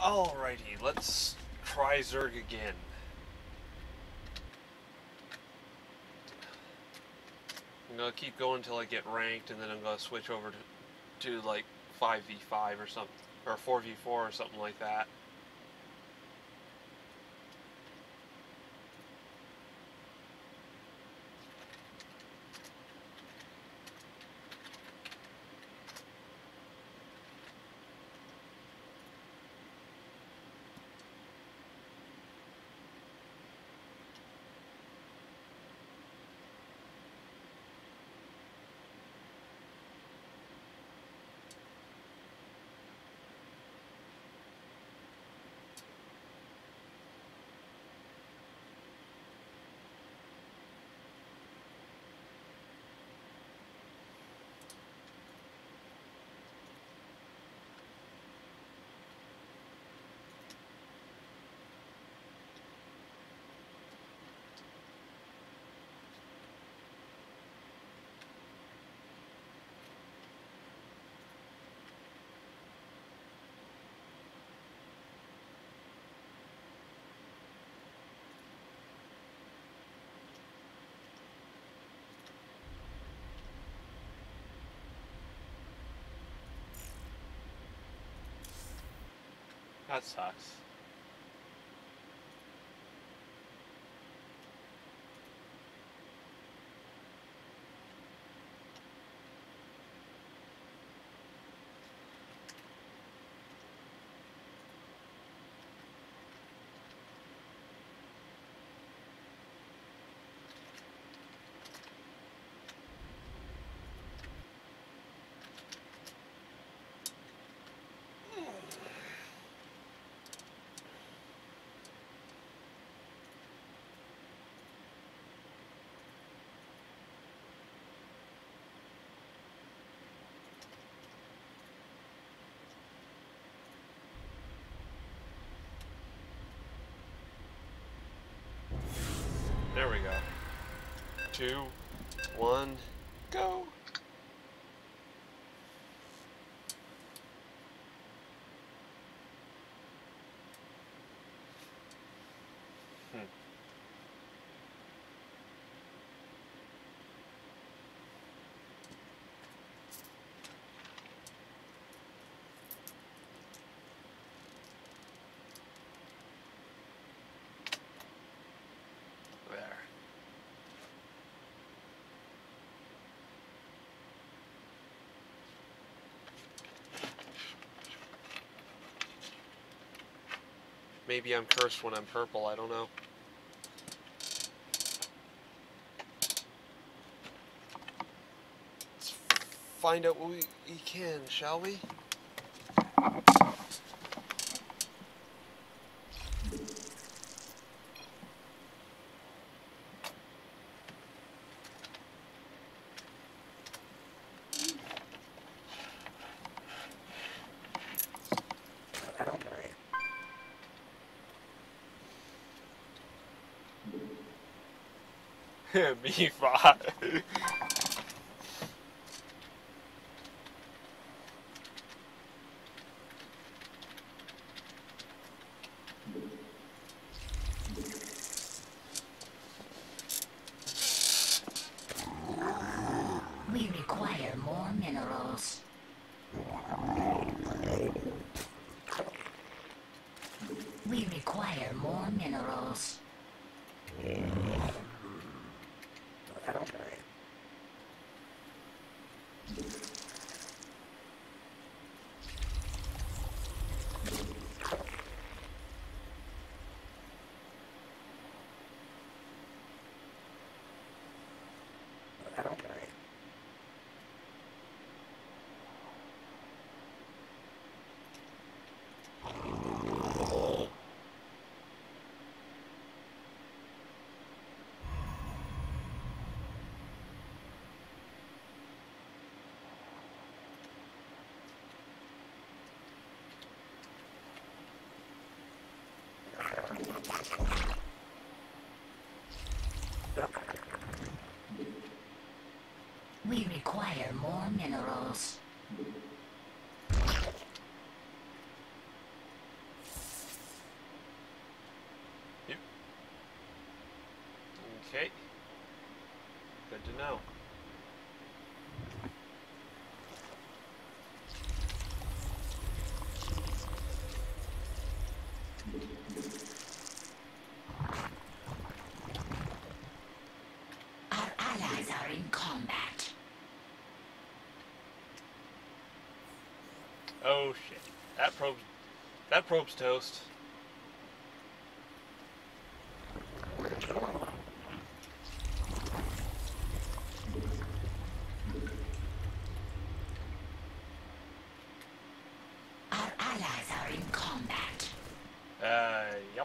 Alrighty, let's try Zerg again. I'm gonna keep going until I get ranked, and then I'm gonna switch over to like 5v5 or something, or 4v4 or something like that. That sucks. There we go. 2, 1, go! There. Maybe I'm cursed when I'm purple, I don't know. Let's find out what we can, shall we? Me five. We require more minerals. We require more minerals. We require more minerals. Okay. Good to know. Our allies are in combat. Oh shit. That probe's toast. Our allies are in combat. Yep.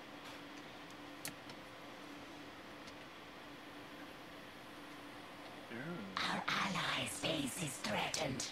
Ooh. Our allies' base is threatened.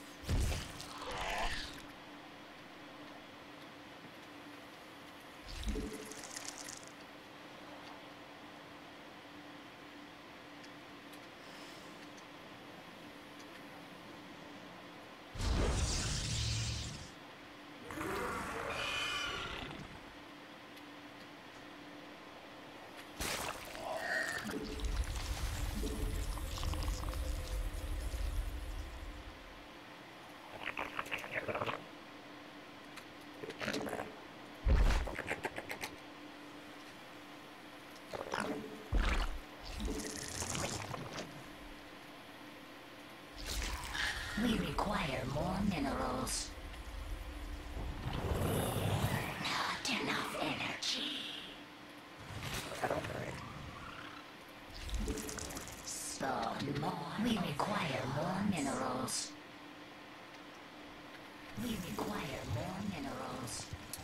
We require more minerals. Not enough energy. Spawn more. We require more minerals. We require more minerals.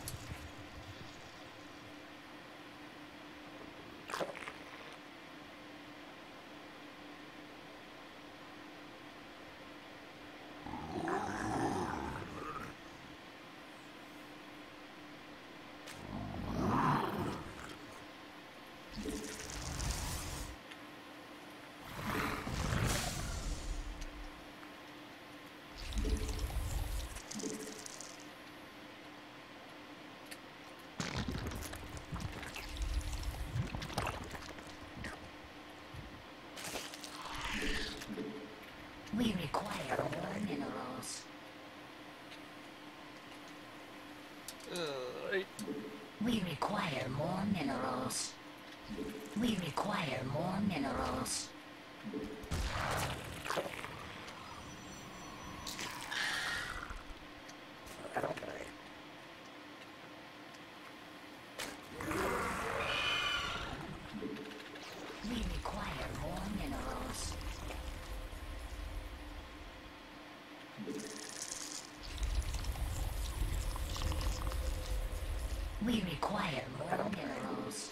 We require more minerals. Right. We require more minerals. We require more minerals. We require more minerals. We require more minerals.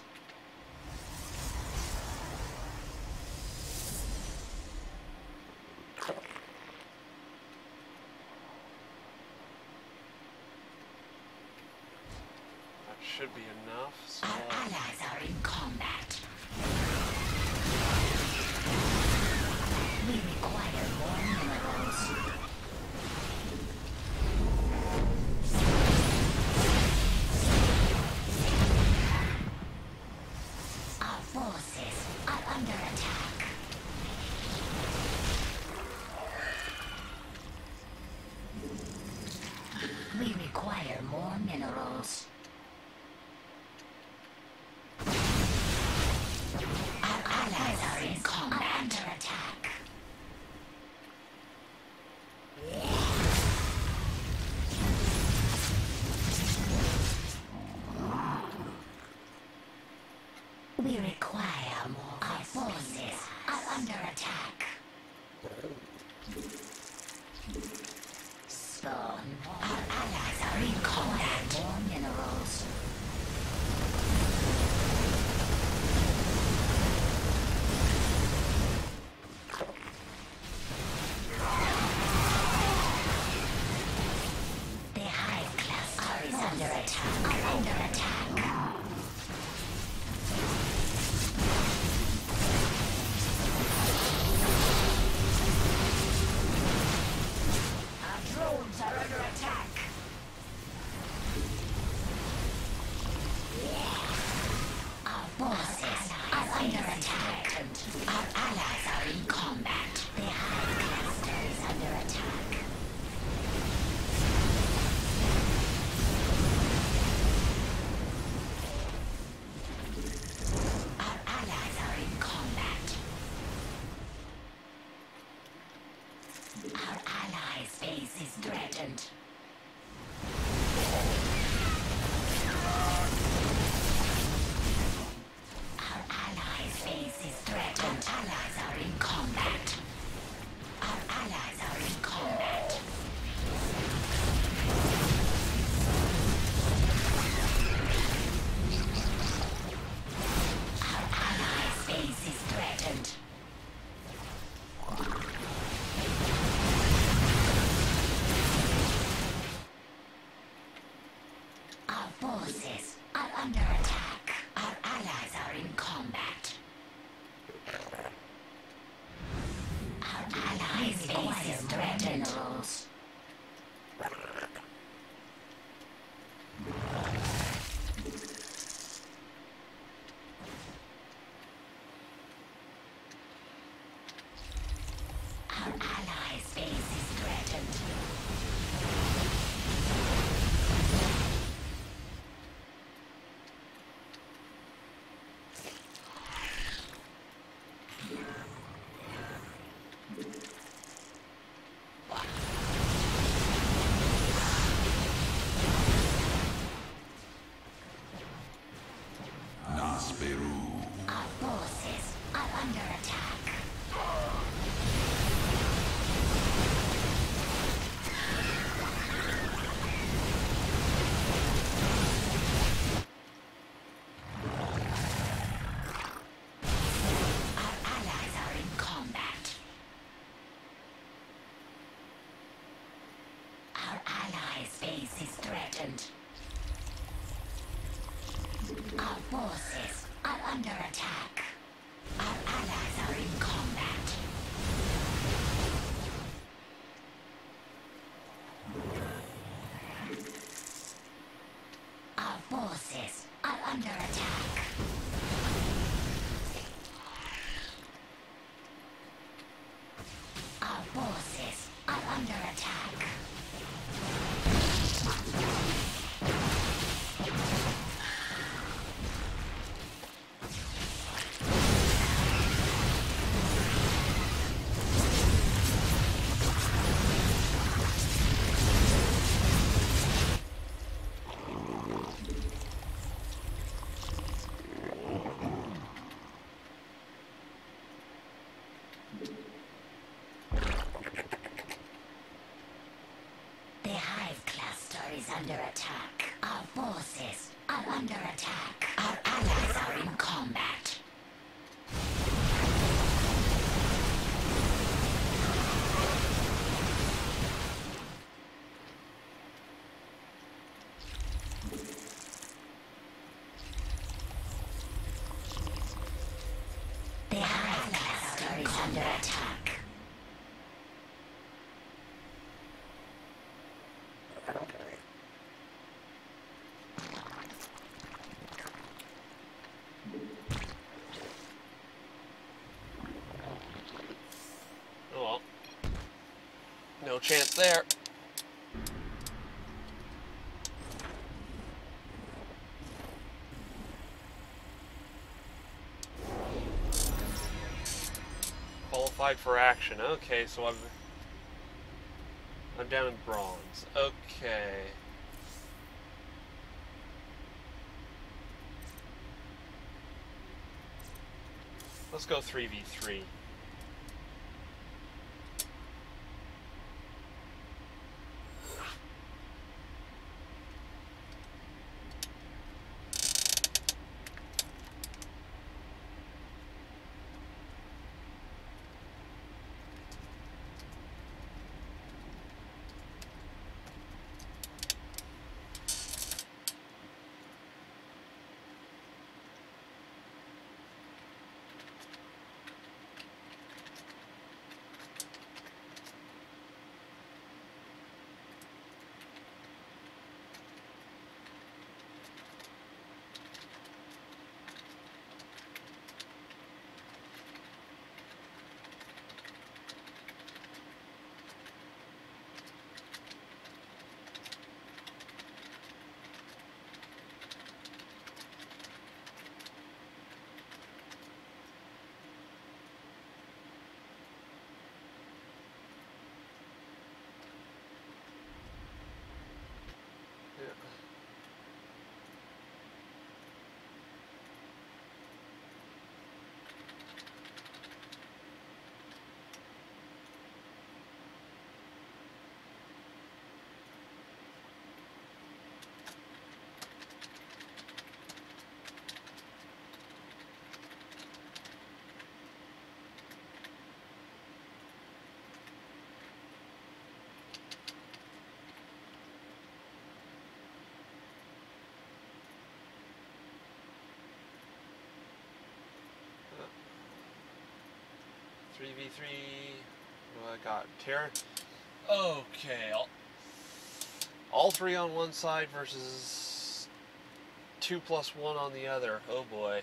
That should be enough. So Our allies are in combat. We require more minerals. Our forces are under attack. We require more minerals. Our allies are in combat. Under attack. We require more. Our forces are under attack. Spawn. Our allies are in combat. More minerals. The Hive Cluster is under attack. Are under attack. Our drones are under attack. Our forces are under attack. Our forces are under attack. Our allies are in combat. Our allies' base is threatened. Our allies' base is threatened. Our forces are under attack. Our allies are in combat. Our allies' base is threatened. Our forces are under attack. Our allies are in combat. Our forces are under attack. Our forces are under attack. The hive cluster is under attack. Our forces are under attack. Our allies are in combat. The hive cluster is under attack. Oh well. No chance there. Qualified for action. Okay, so I'm down in bronze. Okay. Let's go 3v3. 3v3. What I got? Terror. Okay. All three on one side versus 2+1 on the other. Oh boy.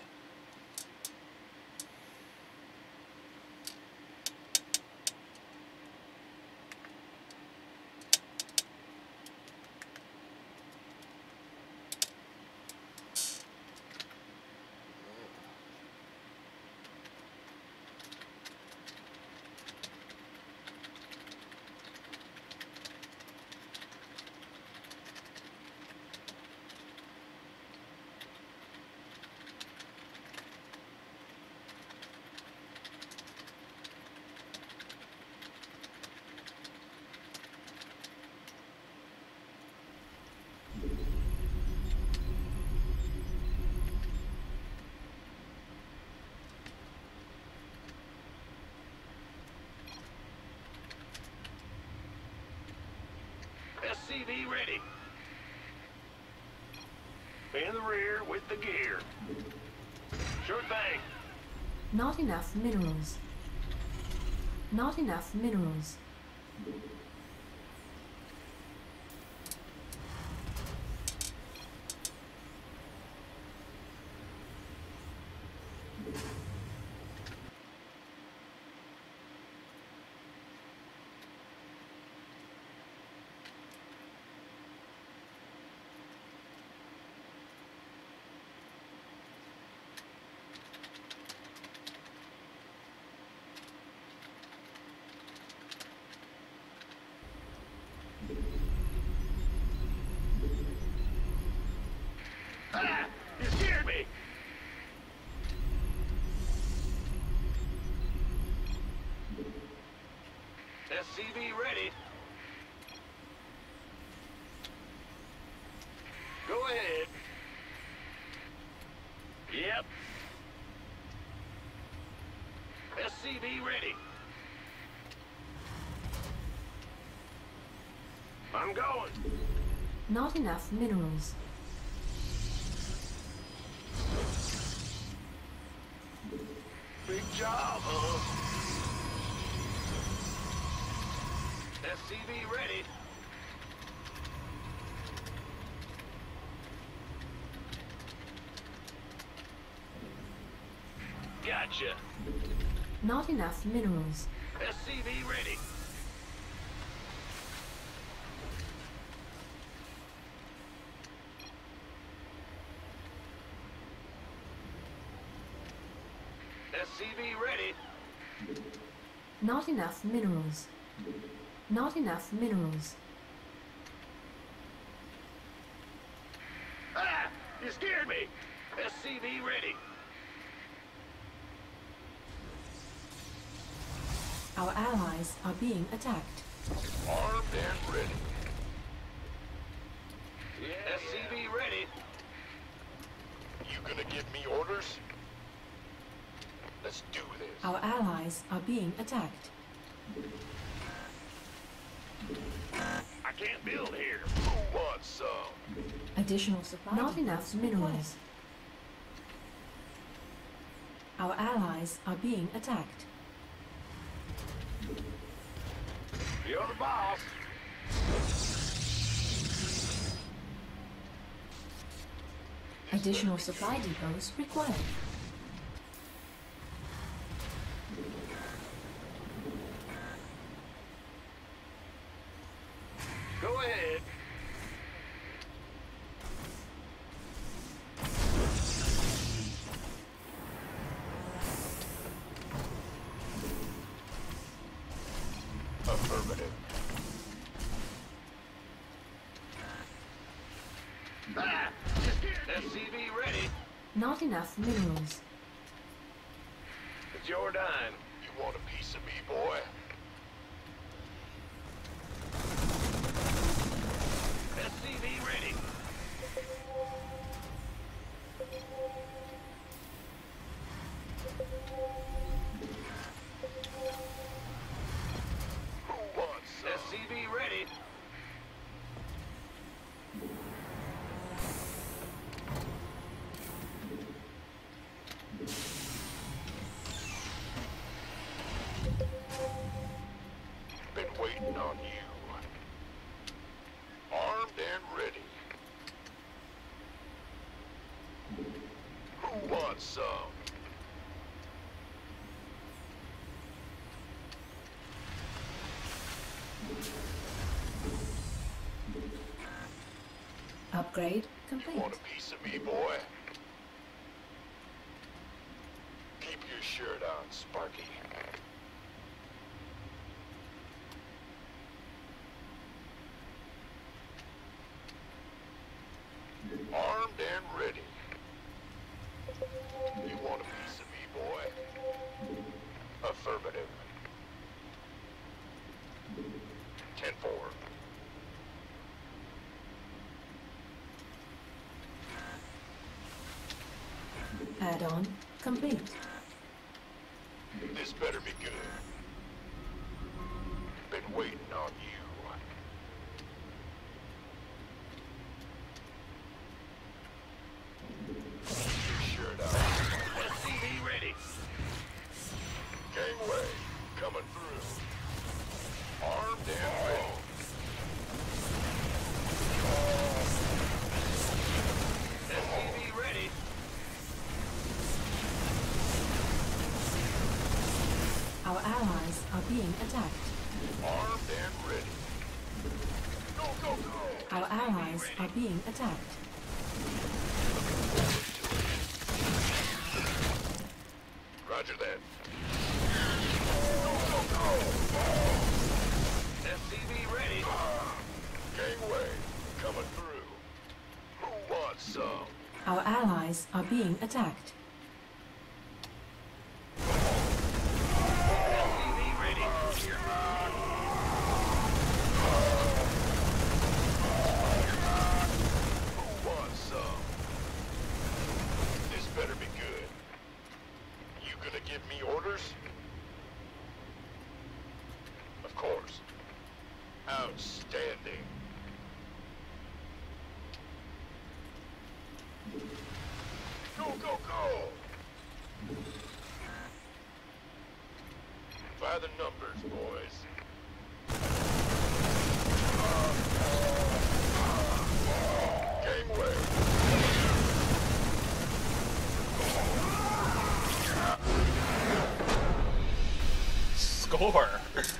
SCV ready. In the rear with the gear. Sure thing. Not enough minerals. Not enough minerals. Ah! You scared me! SCV ready. Go ahead. Yep. SCV ready. I'm going. Not enough minerals. Big job, huh? SCV ready. Gotcha. Not enough minerals. SCV ready. SCV ready. Not enough minerals. Not enough minerals. Ah! You scared me! SCV ready. Our allies are being attacked. Armed and ready. Yeah, SCV ready. You gonna give me orders? Let's do this. Our allies are being attacked. I can't build here. Who wants some? Additional supply. Not enough minerals. Our allies are being attacked. You're the boss. Additional supply depots required. Go ahead. Affirmative. Ah! SCV ready. Not enough minerals. It's your dime. You want a piece of me, boy? SCV ready. Who wants some? SCV ready. want some? Upgrade You complete. want a piece of me, boy? Keep your shirt on, Sparky. Armed and ready. You want a piece of me, boy? Affirmative. 10-4. Add-on complete. This better be good. Been waiting on you. Your shirt out. SCV ready. Gangway coming through. Armed and ready. SCV ready. Our allies are being attacked. Armed and ready. Go, go, go! Our allies are being attacked. Roger that. Go, go, go! SCV ready. Gangway coming through. Who wants some? Our allies are being attacked. SCV ready. Who wants some? This better be good. You gonna give me orders? Of course. Outstanding. Go, go, go! By the numbers, boys. Gangway. Score!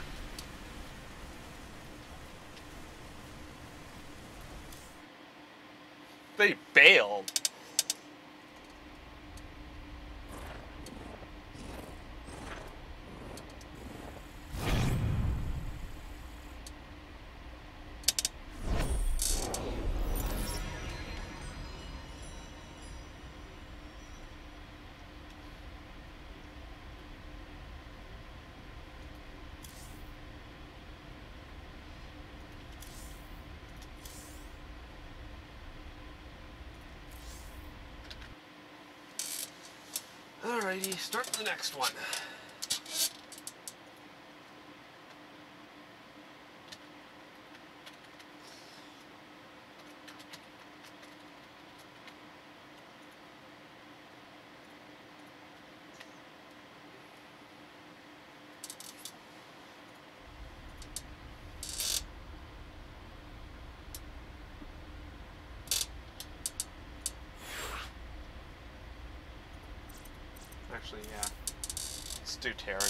They bailed. Alrighty, start the next one. Actually, yeah. Let's do Terran.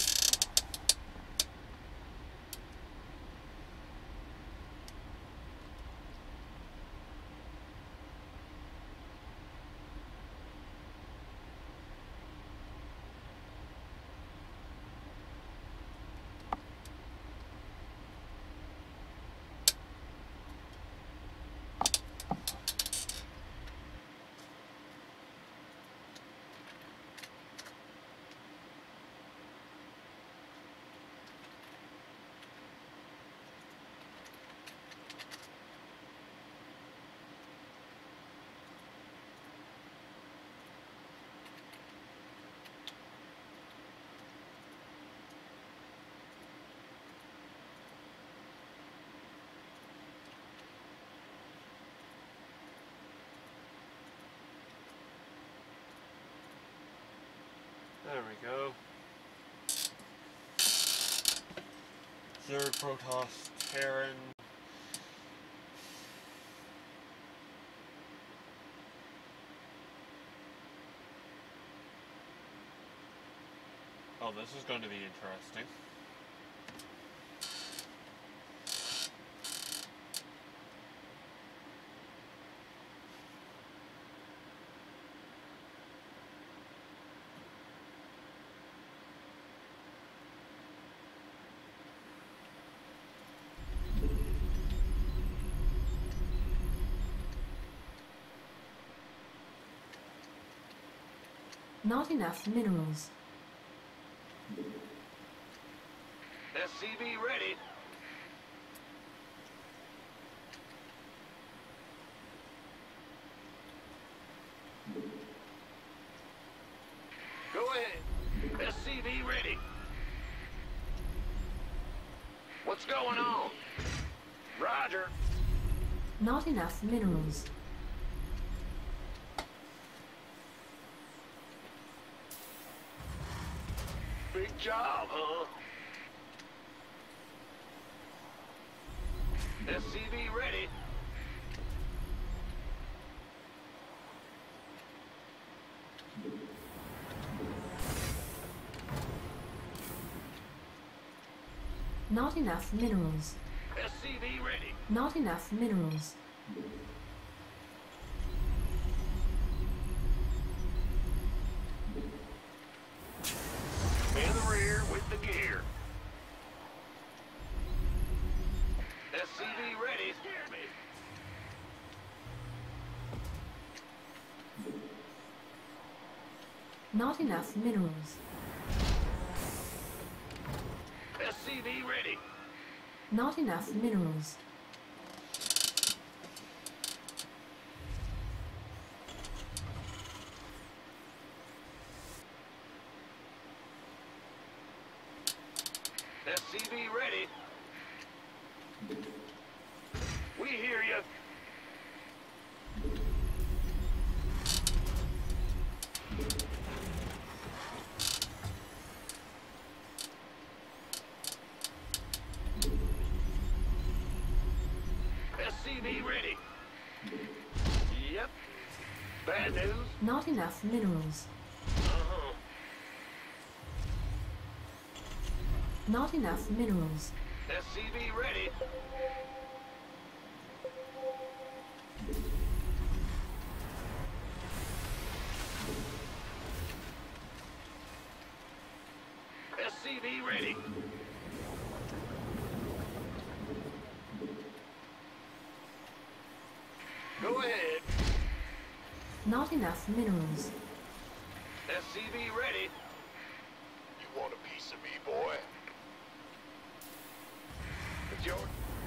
There we go. Third Protoss Terran. Oh, this is going to be interesting. Not enough minerals. SCV ready. Go ahead. SCV ready. What's going on? Roger. Not enough minerals. Big job, huh? SCV ready. Not enough minerals. SCV ready. Not enough minerals. In the rear with the gear. SCV ready. Scare me. Not enough minerals. SCV ready. Not enough minerals. SCV ready. We hear you. SCV ready. Yep. Bad news. Not enough minerals. Uh-huh. Not enough minerals. SCV ready. SCV ready. Go ahead. Not enough minerals. SCV ready. You want a piece of me, boy? It's your...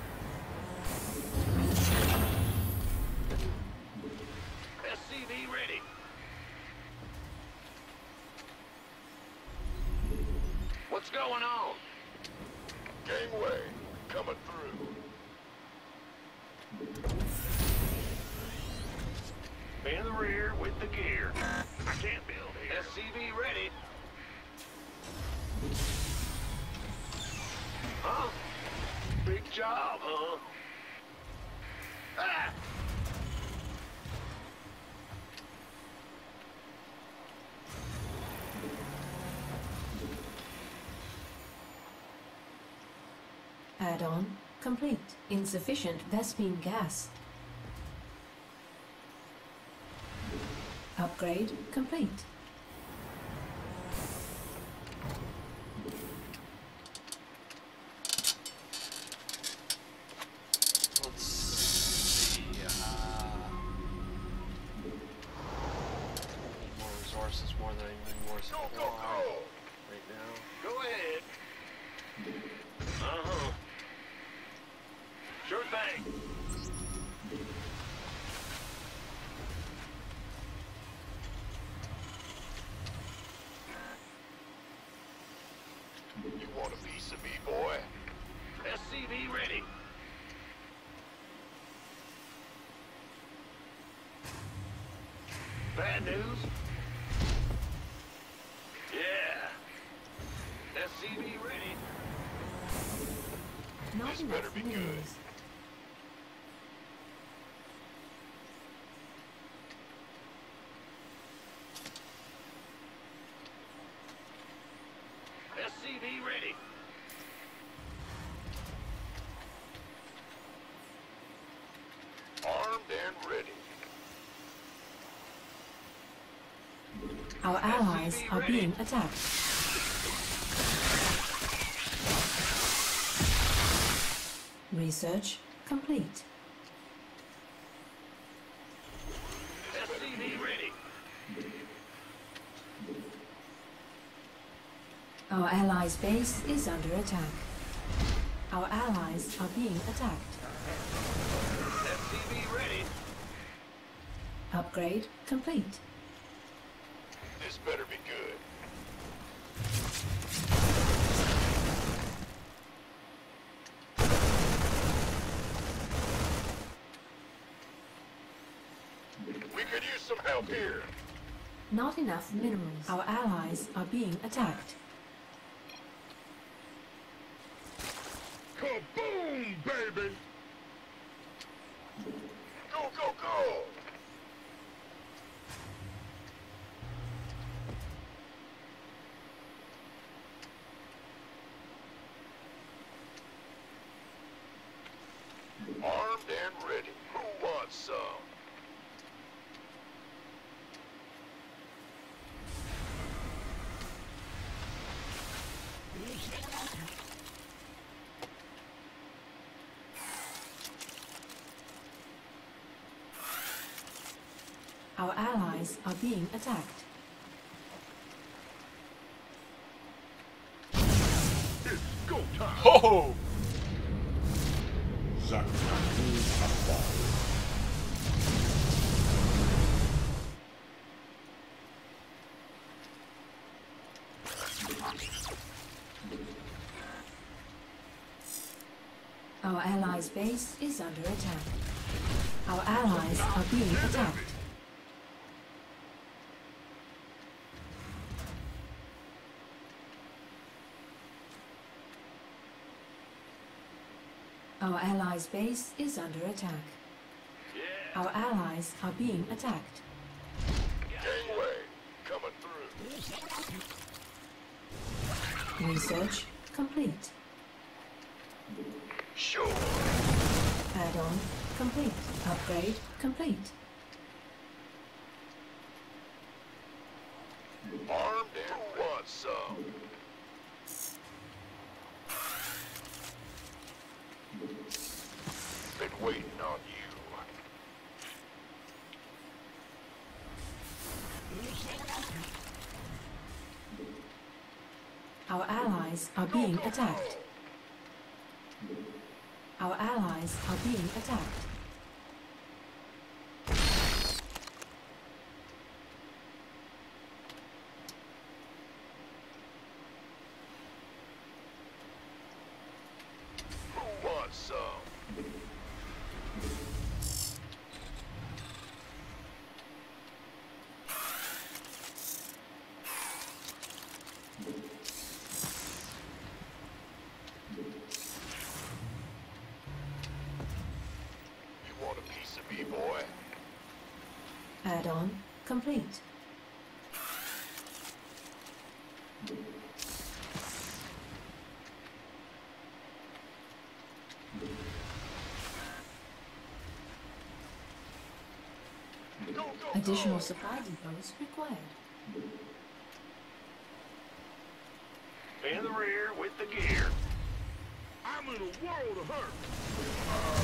SCV ready. What's going on? Gangway, coming through. In the rear with the gear. I can't build here. SCV ready. Huh? Big job, huh? Ah! Add-on complete. Insufficient Vespene gas. Upgrade complete. Let's see. Need more resources, more than I need more supply Go, go, go! right now. Go ahead. Uh-huh. Sure thing. You want a piece of me, boy? SCV ready. Bad news? Yeah. SCV ready. Not This better enough be good. minerals. Our allies are being attacked. Research complete. SCV ready. Our allies' base is under attack. Our allies are being attacked. SCV ready. Upgrade complete. This better be good. We could use some help here. Not enough minerals. Our allies are being attacked. Kaboom, baby! Go, go, go! Armed and ready. Who wants some? Our allies are being attacked. It's go time! Ho! Our allies' base is under attack. Our allies are being attacked. Our allies' base is under attack. Our allies are being attacked. Gangway, coming through. Research complete. Sure. Add-on complete. Upgrade complete. Armed and want some. Been waiting on you. Our allies are being attacked. Our allies are being attacked. Who wants some? You want a piece of me, boy? Add-on complete. Go, go, Additional go. supply depots required. In the rear with the gear. I'm in a world of hurt.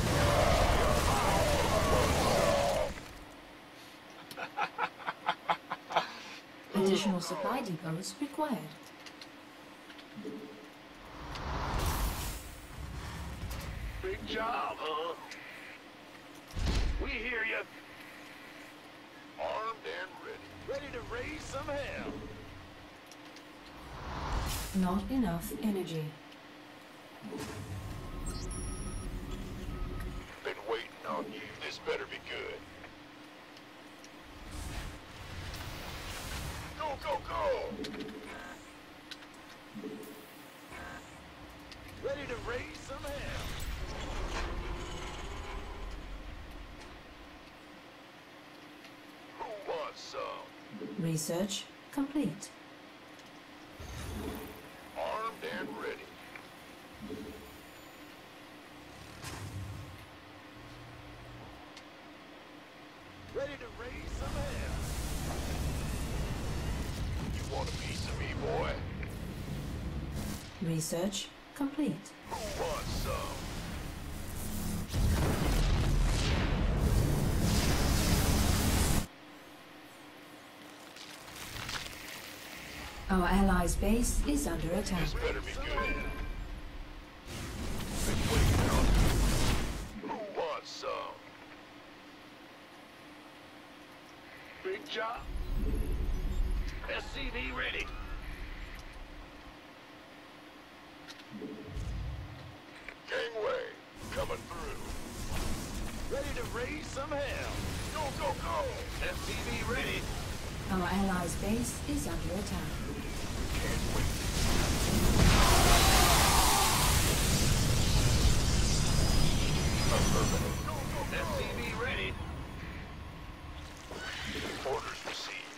Additional supply depots required. Big job, huh? We hear you. Armed and ready. Ready to raise some hell. Not enough energy. Been waiting on you. This better be good. Go, go, go! Ready to raise some hell. Who wants some? Research complete. Armed and ready. Ready to raise some hell. Want a piece of me, boy? Research complete. Who wants some? Our allies' base is under attack. This better be good. Been waiting on you. Who wants some? Big job. SCV ready. Gangway, coming through. Ready to raise some hell. Go, go, go. SCV ready. Our allies' base is under attack. Can't wait. SCV ready. Orders received.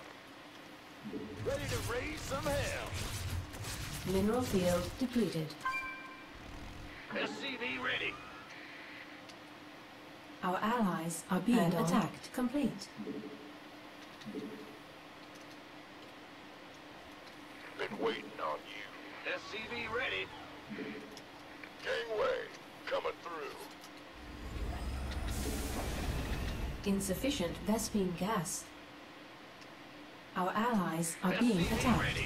Ready to raise some hell. Mineral field depleted. SCV ready. Our allies are being attacked. Complete. Been waiting on you. SCV ready. Gangway, coming through. Insufficient Vespene gas. Our allies are being SCV attacked. ready.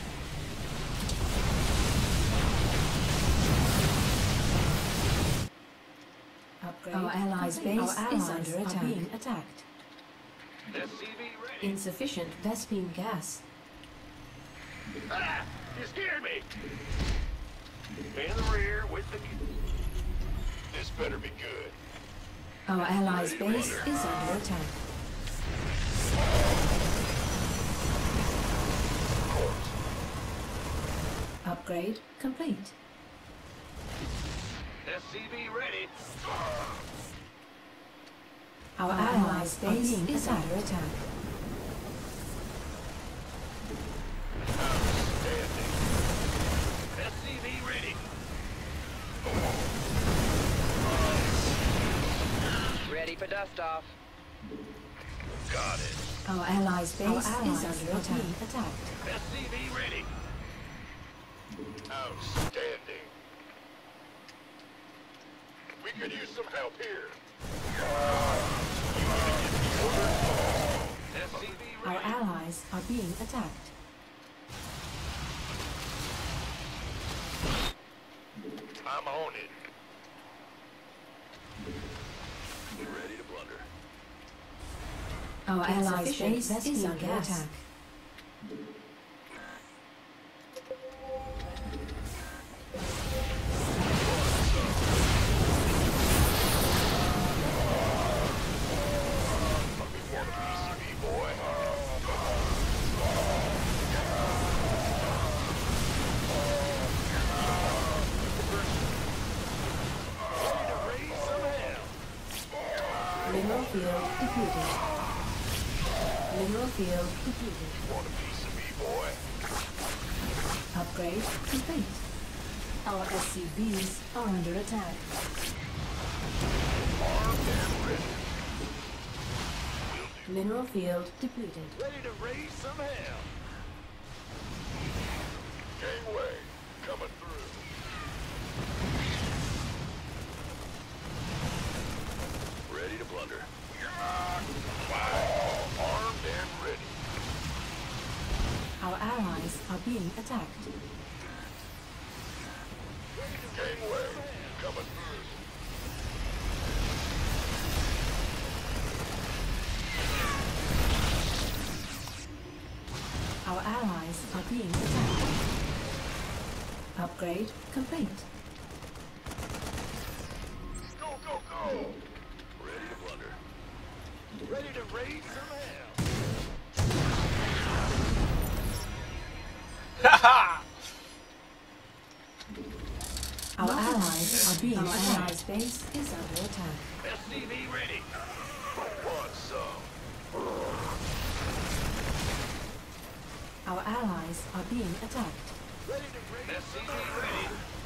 Upgrade. Our allies' base is under attack. Being attacked. SCV ready. Insufficient Vespene gas. Ah! You scared me! In the rear with the... This better be good. Our allies' base is under attack. Upgrade complete. SCV ready. Our allies' base is under attack. Outstanding. SCV ready. Ready for dust off. Got it. Our allies' base is under attack. SCV ready. Outstanding. We could use some help here. You gonna give me orders? SCV Our ready. allies are being attacked. I'm on it. Ready to blunder. Our allies' base is under attack. Want a piece of me, boy? Ready to raise some hell. Mineral field depleted. Mineral field depleted. Want a piece of me, boy? Upgrade complete. Our SCVs are under attack. Armed and ready. Mineral field depleted. Ready to raise some hell. Gangway, coming through. Ready to blunder. Armed and ready. Our allies are being attacked. Gangway, coming through. Our allies are being attacked. Upgrade complete. Go, go, go! Ready to blunder. Ready to raise some hell. Our allies are being attacked. Our allies' base is under attack. SCV ready. Want some? Our allies are being attacked. Ready to raise SCV ready.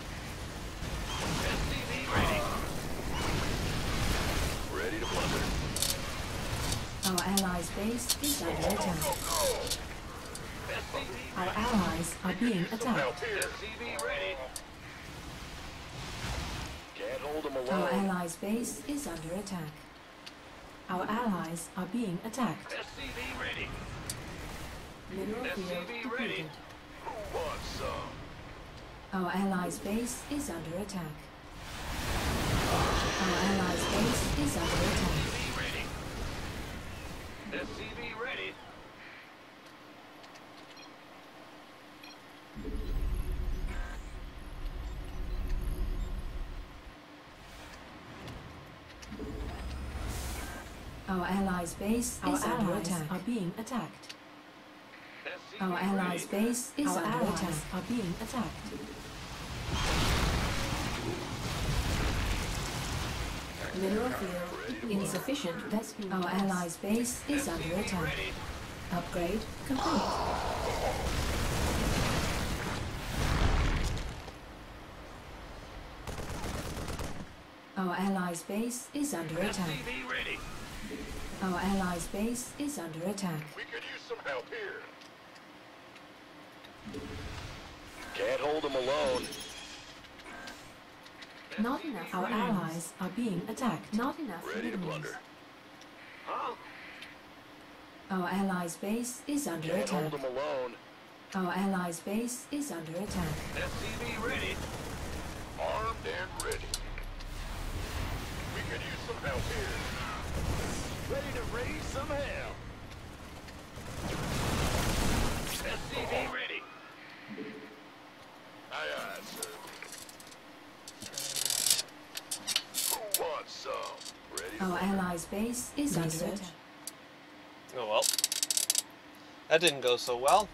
SCV ready. Ready to blunder. Our allies' base is under attack. Go, go! Our allies are being Help attacked. here. SCV ready. Can't hold them Our alone. allies' base is under attack. Our allies are being attacked. SCV ready. Mineral field SCV ready. depleted. Who wants some? Our allies' base is under attack. Our allies' base is under attack. SCV ready. SCV ready. Our allies' base is under attack. Are being attacked. SCV Our allies' ready. base is under attack. Are being attacked. Mineral field insufficient. Our allies' base is under SCV attack. ready. Upgrade complete. Our allies' base is under attack. SCV ready. Our allies' base is under attack. We could use some help here. Can't hold them alone. Not enough. Our allies are being attacked. Not enough Ready to minerals. blunder. Huh? Our allies' base is under Can't attack. hold them alone. Our allies' base is under attack. SCV ready. Armed and ready. We could use some help here. Ready to raise some hell. SCV ready. Aye, aye, sir. Who wants some? Ready to Our allies' base is under attack. Oh well. That didn't go so well.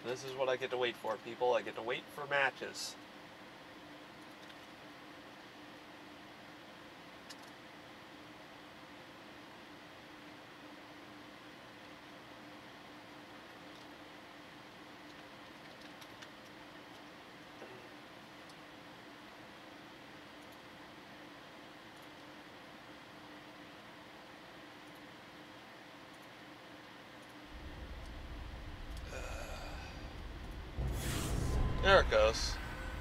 This is what I get to wait for, people. I get to wait for matches. There it goes.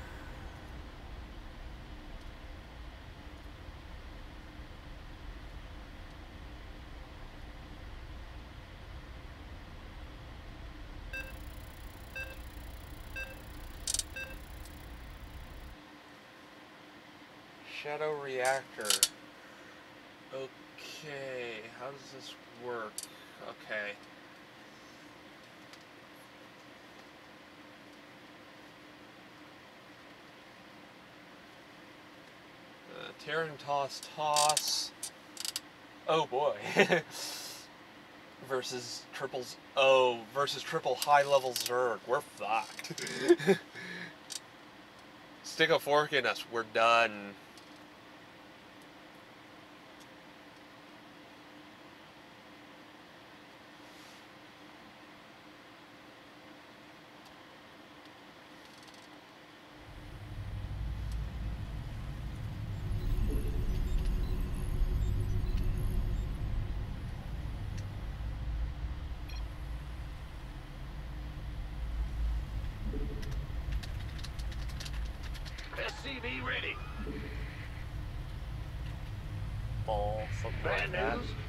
Shadow reactor. Okay, how does this work? Okay. Terran toss. Oh boy. versus triple high level Zerg. We're fucked. Stick a fork in us. We're done. SCV ready. Ball, something like Bad that. news.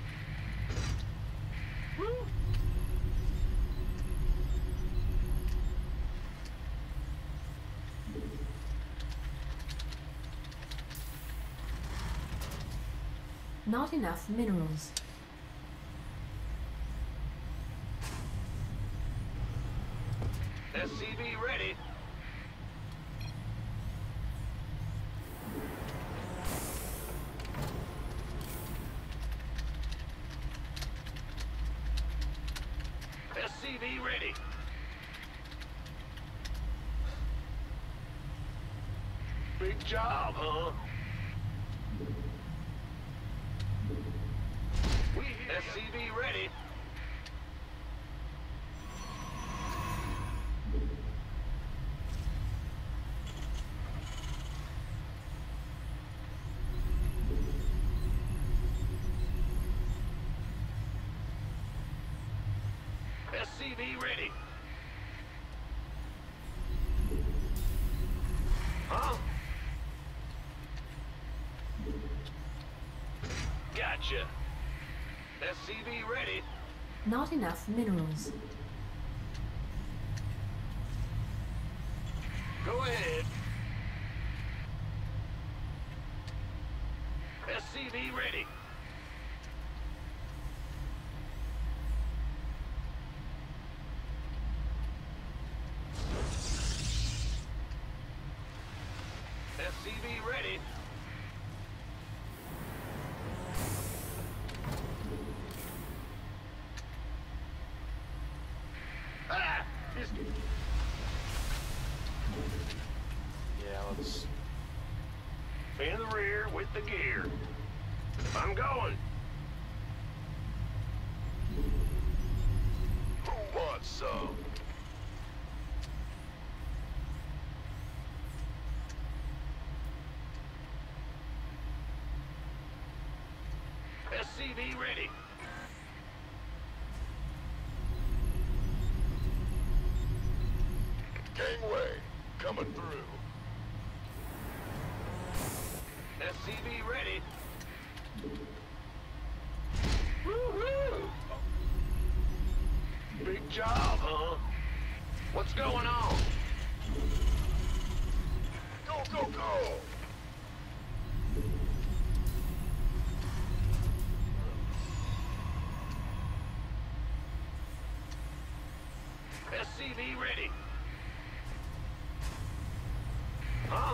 Woo. Not enough minerals. SCV ready. SCV ready. Big job, huh? SCV ready. SCV ready. Huh? Gotcha. SCV ready. Not enough minerals. Go ahead. SCV ready. SCV ready. Ah! Yeah, let's... In the rear with the gear. I'm going. Who wants some? SCV ready. Gangway, coming through. SCV ready. Woo-hoo! Big job, huh? What's going on? Go, go, go! SCV ready. Huh?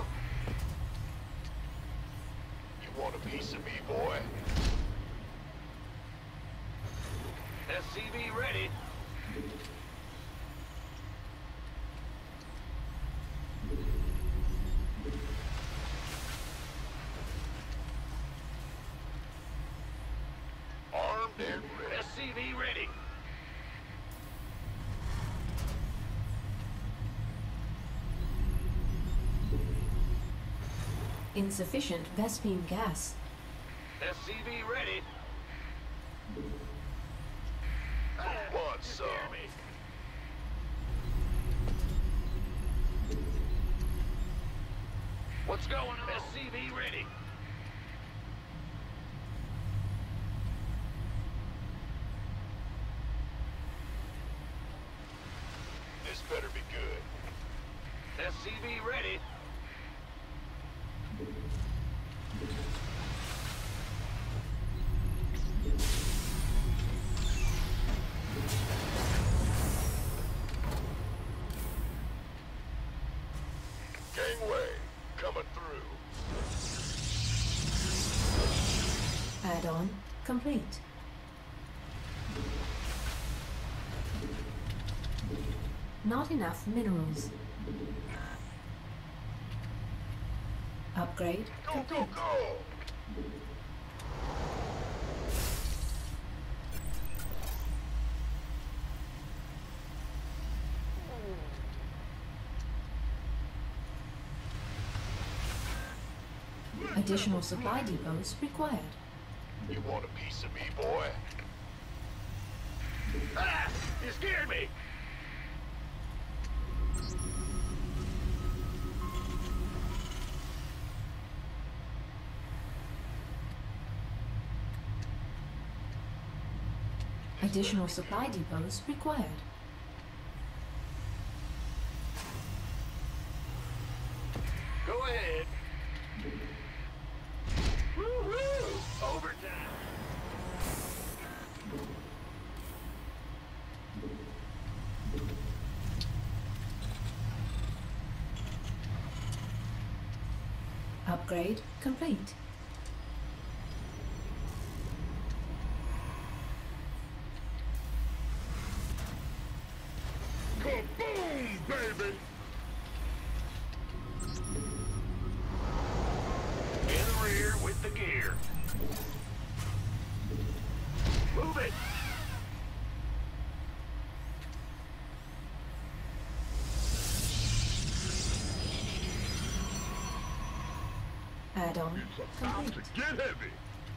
You want a piece of me, boy? SCV ready. Insufficient Vespene gas. SCV ready. Who wants some? What's going on? SCV ready. This better be good. SCV ready. Gangway coming through. Add-on complete. Not enough minerals. Upgrade Go, complete. go, go! Additional supply depots required. You want a piece of me, boy? Ah! You scared me! Additional supply depots required. Go ahead. Woo-hoo! Overtime. Upgrade complete. Kaboom, baby! In the rear with the gear. Move it! Add-on complete. Get heavy!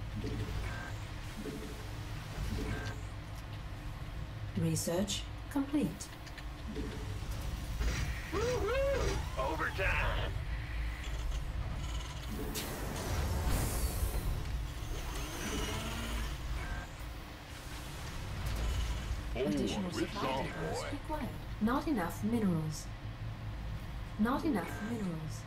Research complete. Woo-hoo! Overtime! Additional supply depots required. Not enough minerals. Not enough minerals.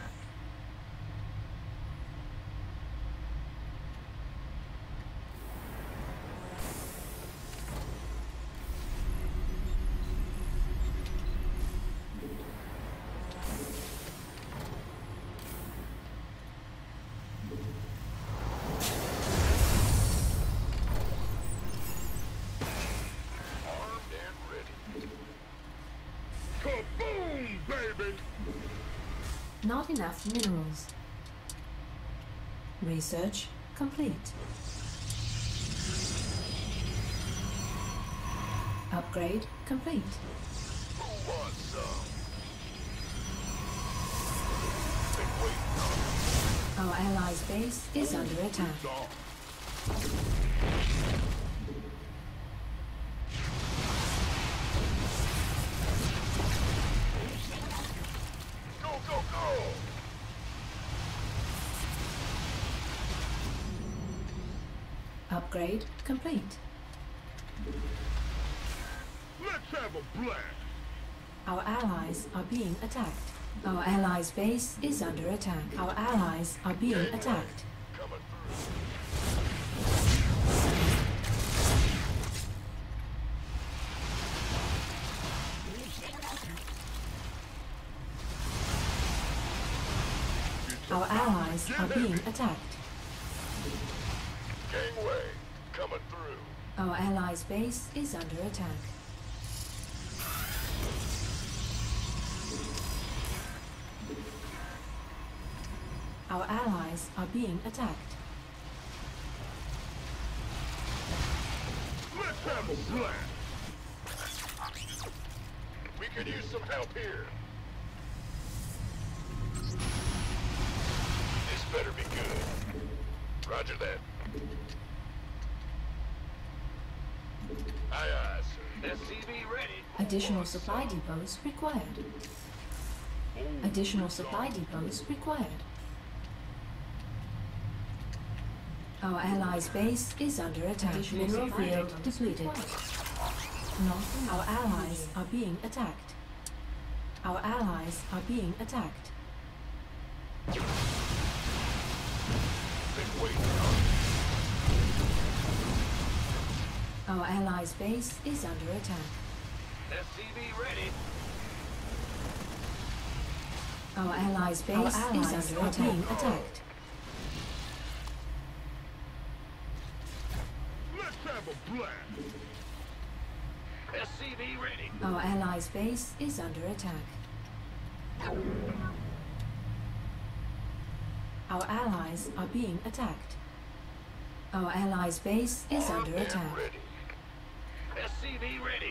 Armed and ready. Kaboom, baby! Not enough minerals. Research complete. Upgrade complete. Who wants some? Been waiting on Our allies' base is under attack. Go, go, go! Upgrade complete. Let's have a blast! Our allies are being attacked. Our allies' base is under attack. Our allies are being attacked. Coming through. Our allies are being attacked. Gangway, coming through. Our allies' base is under attack. Our allies are being attacked. Let's have a blast! We could use some help here. better be good. Roger that. Aye, aye, sir. SCV ready. Additional supply depots required. Additional supply depots required. Our allies' base is under attack. Mineral field depleted. Our allies are being attacked. Our allies are being attacked. Been waiting on Our allies' base is under attack. SCV ready. Our allies' base is under attack. Being attacked. Let's have a blast. SCV ready. Our allies' base is under attack. Our allies are being attacked. Our allies' base is under attack. Ready. SCV ready.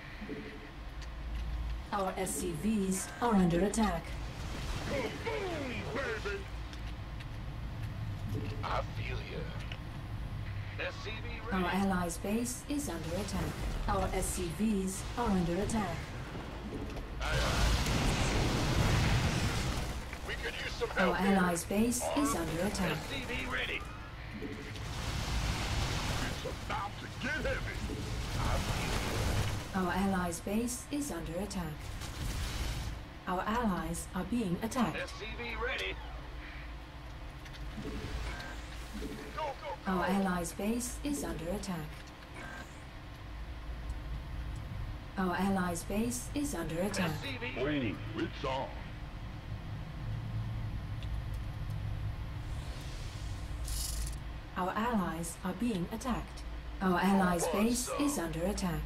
Our SCVs are under attack. Boom, baby. I feel ya. SCV Our ready. allies' base is under attack. Our SCVs are under attack. Aye, aye. We could use some help Our here. allies' base is under attack. SCV ready. It's about to get heavy. I feel Our allies' base is under attack. Our allies are being attacked. SCV ready. ya. Go, go, go. Our allies' base is under attack. Our allies' base is under attack. SCV ready. It's on. Our allies are being attacked. Our allies' base is under attack.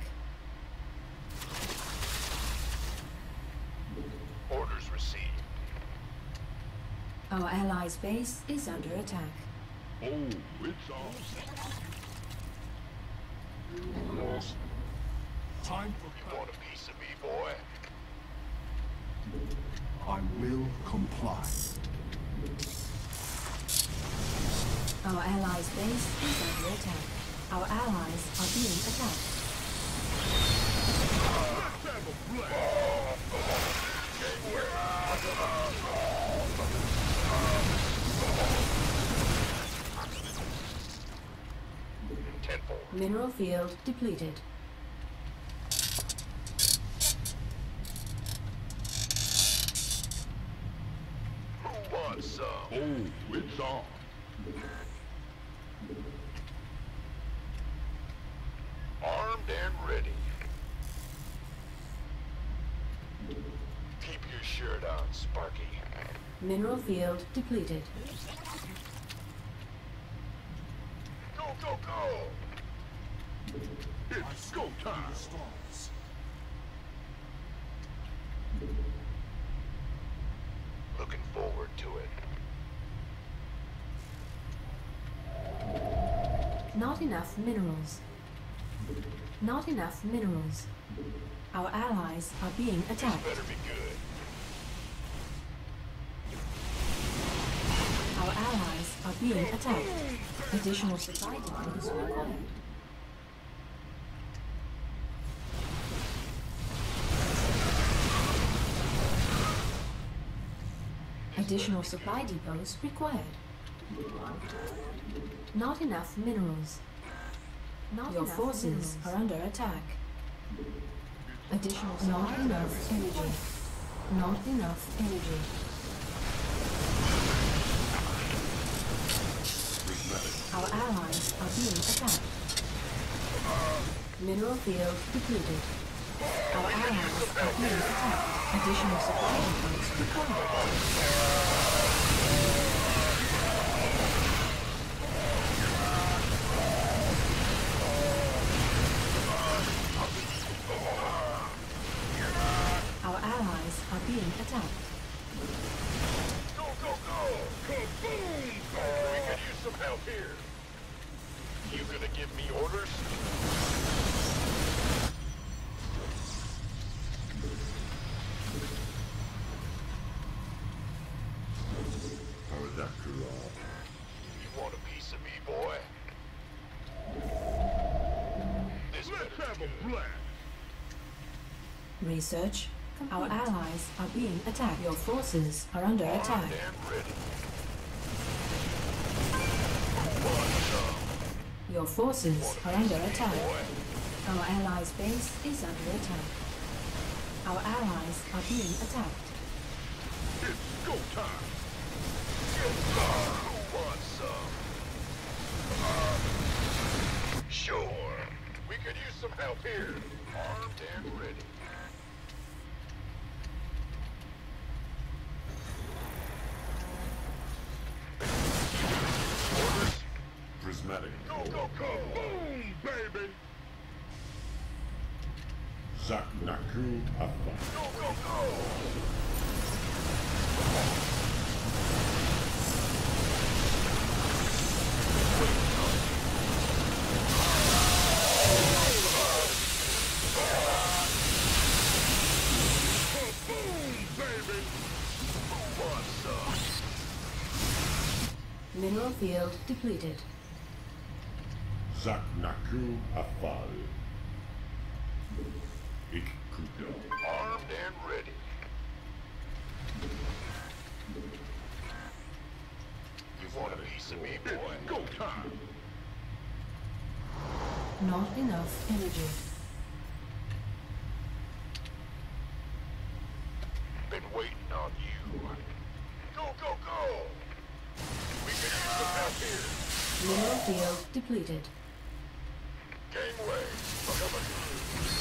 Orders received. Our allies' base is under attack. Oh, it's on. Time You want a piece of me, boy? for I will comply. Our allies' base is under attack. Our allies are being attacked. Let's have a blast. Tenfold. Mineral field depleted. Who wants some? Oh, it's on. Armed and ready. Keep your shirt on, Sparky. Mineral field depleted. Go, go, go! It's go time. Looking forward to it. Not enough minerals. Not enough minerals. Our allies are being attacked. Better be good. Our allies are being attacked. Additional supply depots required. Additional supply depots required. Not enough minerals. Your forces are under attack. Additional not enough energy. Not enough energy. Our allies are being attacked. Mineral field depleted. Our allies are being attacked. Additional supply depots required. Our allies are being attacked. Go, go, go! Kaboom! We could use some help here. You gonna give me orders? After all, Research. Our allies are being attacked. Your forces are under attack. Armed and ready. Your forces are under attack. Boy, Our allies' base is under attack. Our allies are being attacked. it's go time. Who wants some? Sure. We could use some help here. Armed and ready. Orders. Prismatic. Go, go, go. Boom, baby. Zaknaku Afa. Go, go, go. Boom, baby. Who wants some? Mineral field depleted. Zaknaku Afal. Ikudo. Armed and ready. You want a piece of me, boy? Go time. Not enough energy. Been waiting on you. Go, go, go! We can use some help here. Mineral field depleted. Gangway, coming through.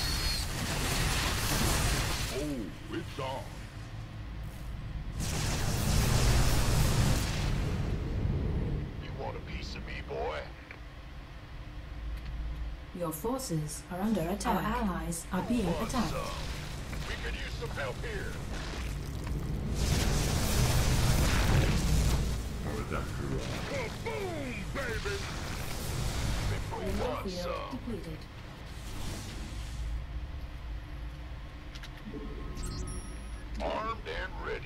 Oh, it's on. You want a piece of me, boy? Your forces are under attack. Our allies are being Want attacked. some? We could use some help here. Aradakura. Boom, baby! People Mineral want field some. depleted. Armed and ready.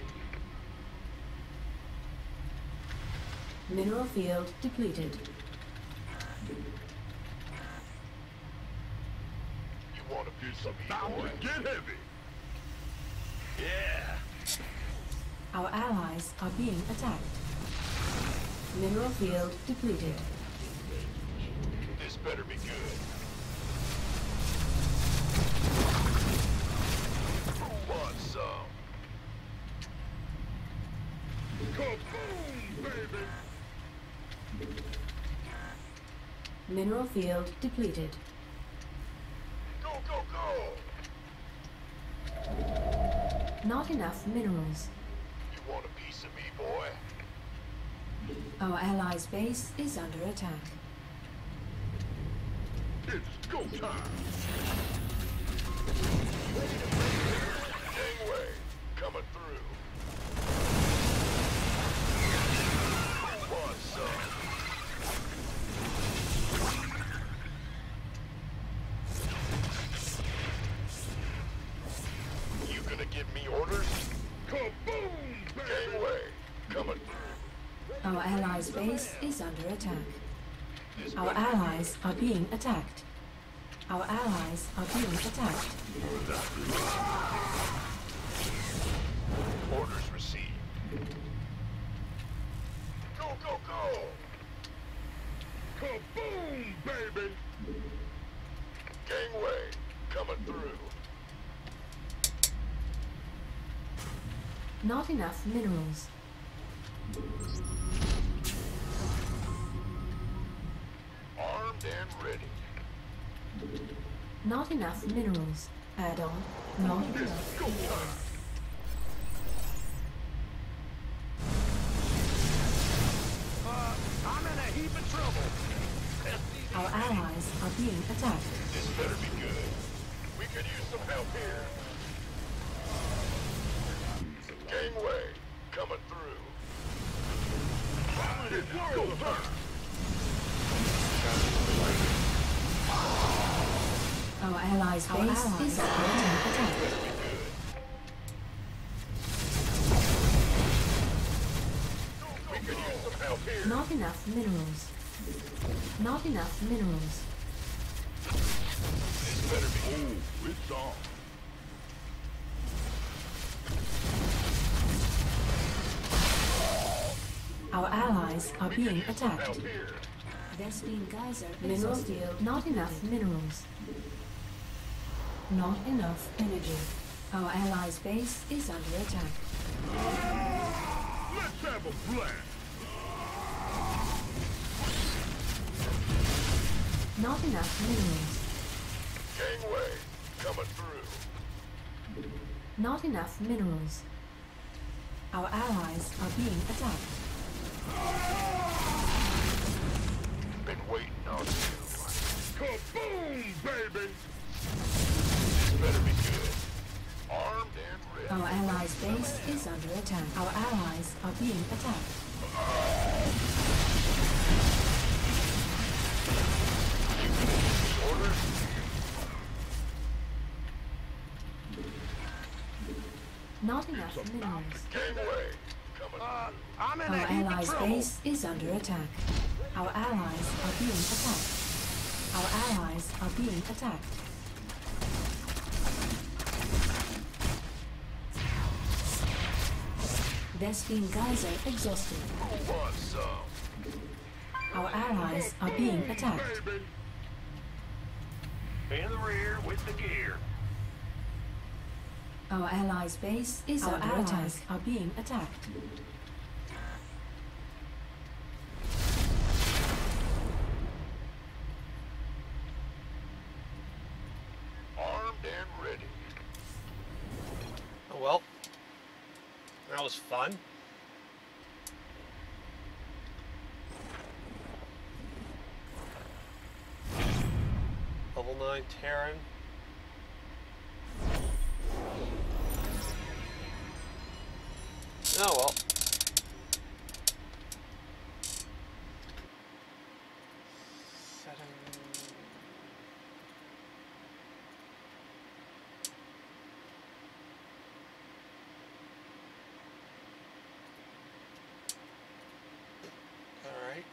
Mineral field depleted. You want a piece of me, boy? Get heavy. Yeah. Our allies are being attacked. Mineral field depleted. This better be good. Who wants some? Kaboom, baby! Mineral field depleted. Go, go, go! Not enough minerals. You want a piece of me, boy? Our allies' base is under attack. It's go time! Gangway, coming through. Who wants some? You gonna give me orders? Kaboom, baby! Gangway, coming through. Our allies' base is under attack. This Our better be allies are being attacked. Our allies are being attacked. good. Orders received. Go, go, go! Kaboom, baby! Gangway, coming through. Not enough minerals. Armed and ready. Not enough minerals. Add on. Not enough. Go time! I'm in a heap of trouble. Our allies are being attacked. This better be good. We could use some help here. Gangway, coming through. It's go time! Our allies' base is under attack. We could use some help here. Not enough minerals. Not enough minerals. This better be good. Oh, it's on. Our allies are being attacked. Help here. Vespine Geyser mineral field. Not enough minerals. Not enough energy. Our allies' base is under attack. Let's have a blast. Not enough minerals. Gangway, coming through. Not enough minerals. Our allies are being attacked. Been waiting on you. Kaboom, baby. This better be good. Armed and ready. Our allies' base is under attack. Our allies are being attacked. Order. Not enough minerals. Gangway, coming through. I'm in Our a heap of allies' trouble. base is under attack. Our allies are being attacked. Our allies are being attacked. Vespine Geyser exhausted. Who wants some? Our allies are being attacked. Baby. In the rear with the gear. Our allies' base is under attack. Our allies are being attacked. Armed and ready. Oh well. That was fun. Level 9 Terran. Oh well. Setting. All right.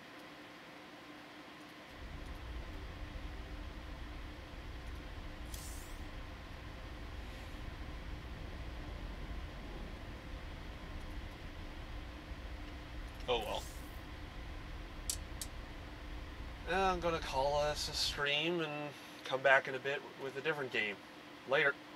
Oh well. I'm gonna call this a stream and come back in a bit with a different game. Later.